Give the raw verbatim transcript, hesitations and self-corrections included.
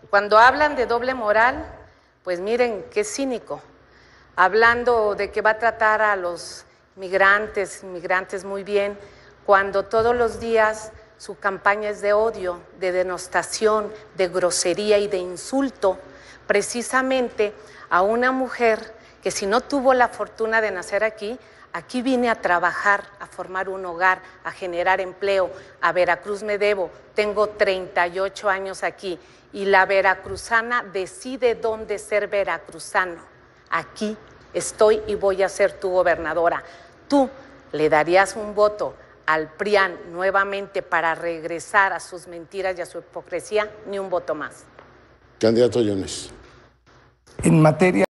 Cuando hablan de doble moral, pues miren qué cínico. Hablando de que va a tratar a los migrantes, inmigrantes muy bien, cuando todos los días su campaña es de odio, de denostación, de grosería y de insulto, precisamente a una mujer que si no tuvo la fortuna de nacer aquí, aquí vine a trabajar, a formar un hogar, a generar empleo. A Veracruz me debo, tengo treinta y ocho años aquí y la veracruzana decide dónde ser veracruzano. Aquí estoy y voy a ser tu gobernadora. ¿Tú le darías un voto al P R I A N nuevamente para regresar a sus mentiras y a su hipocresía? Ni un voto más. Candidato Yunes. En materia